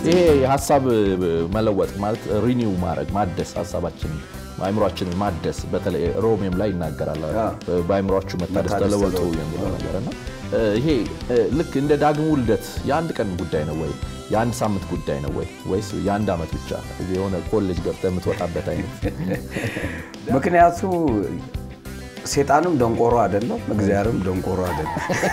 ይሄ ሐሳብ መለወጥ ማለት ሪኒው ማድረግ ማደስ ሐሳባችን አይምሮአችንን ማደስ በተለይ ሮሜም ላይ ይናገራል በአይምሮአችሁ መታደስ ተለወጡ የሚለው ነገርና ይሄ ልክ እንደ ዳግም ውልደት የአንድ ቀን ጉዳይ ነው ወይ የአንድ ሳምንት ጉዳይ ነው ወይስ የአንድ አመት ብቻ የሆነ ኮሌጅ ገብተህ የምትወጣበት አይነት ምክንያቱ ሰይጣንም ደንቆሮ አይደለም እግዚአብሔርም ደንቆሮ አይደለም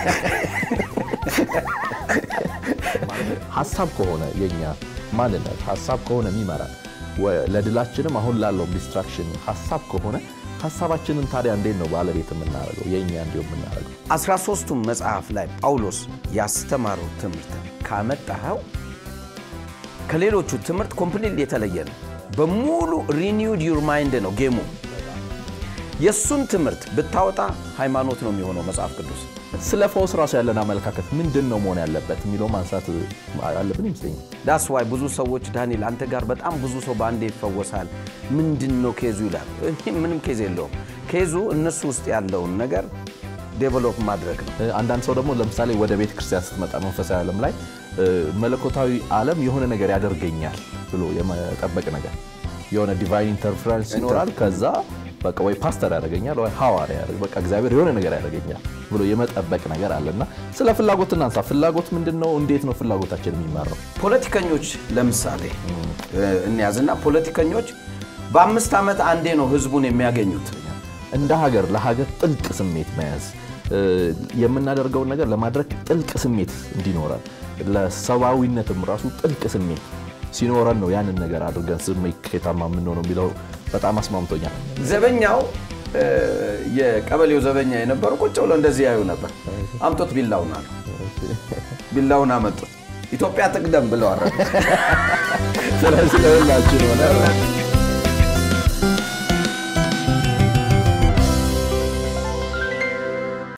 ሐሳብ ከሆነ የኛ ማንነት ሐሳብ ከሆነ የሚመራ ለድላችንም አሁን ላለው ዲስትራክሽን ሐሳብ ከሆነ ሐሳባችንን ታዲያ እንዴት ነው ባለቤት የምናደርገው የኛ እንዴው የምናደርገው 13ቱም መጽሐፍ ላይ ጳውሎስ ያስተማረው ትምህርት ካመጣው ከሌሎቹ ትምህርት ኮምፕሊትሊ የተለየ ነው በሙሉ ሪኒውድ ዩር ማይንድ ነው ጌሙ የሱን ትምህርት ብታወጣ ሃይማኖት ነው የሚሆነው መጽሐፍ ቅዱስ ስለ ፈውስ ራሱ ያለን አመለካከት ምንድነው መሆን ያለበት የሚለው ማንሳት አለብን ይመስለኛል that's why ብዙ ሰዎች ዳንኤል አንተ ጋር በጣም ብዙ ሰው ባንዴ ይፈወሳል ምንድነው ኬዙ ይላል ምንም ኬዝ የለውም ኬዙ እነሱ ውስጥ ያለውን ነገር ዴቨሎፕ ማድረግ ነው አንዳንድ ሰው ደግሞ ለምሳሌ ወደ ቤተ ክርስቲያን ስትመጣ መንፈሳዊ ዓለም ላይ መለኮታዊ ዓለም የሆነ ነገር ያደርገኛል ብሎ የመጠበቅ ነገር የሆነ ዲቫይን ኢንተርፈረንስ ይኖራል ከዛ በቃ ወይ ፓስተር ያደርገኛል ወይ ሐዋርያ ያደርገኛል በቃ እግዚአብሔር የሆነ ነገር ያደርገኛል ብሎ የመጠበቅ ነገር አለና ስለ ፍላጎትና አንሳ ፍላጎት ምንድነው እንዴት ነው ፍላጎታችን የሚመራው ፖለቲከኞች ለምሳሌ እንያዝና ፖለቲከኞች በ5 አመት አንዴ ነው ህዝቡን የሚያገኙት እንደ ሀገር ለሀገር ጥልቅ ስሜት መያዝ የምናደርገው ነገር ለማድረግ ጥልቅ ስሜት እንዲኖረን ለሰዋዊነትም ራሱ ጥልቅ ስሜት ሲኖረን ነው ያንን ነገር አድርገን ስሜታማ ምን ነው የሚለው በጣም አስማምቶኛል ዘበኛው የቀበሌው ዘበኛ የነበረው ቁጭ ብሎ እንደዚህ ያዩ ነበር አምጦት ቢላውና አመጡት ኢትዮጵያ ትቅደም ብለው አረጋግጠው ስለዚህ ለሁላችን ሆነ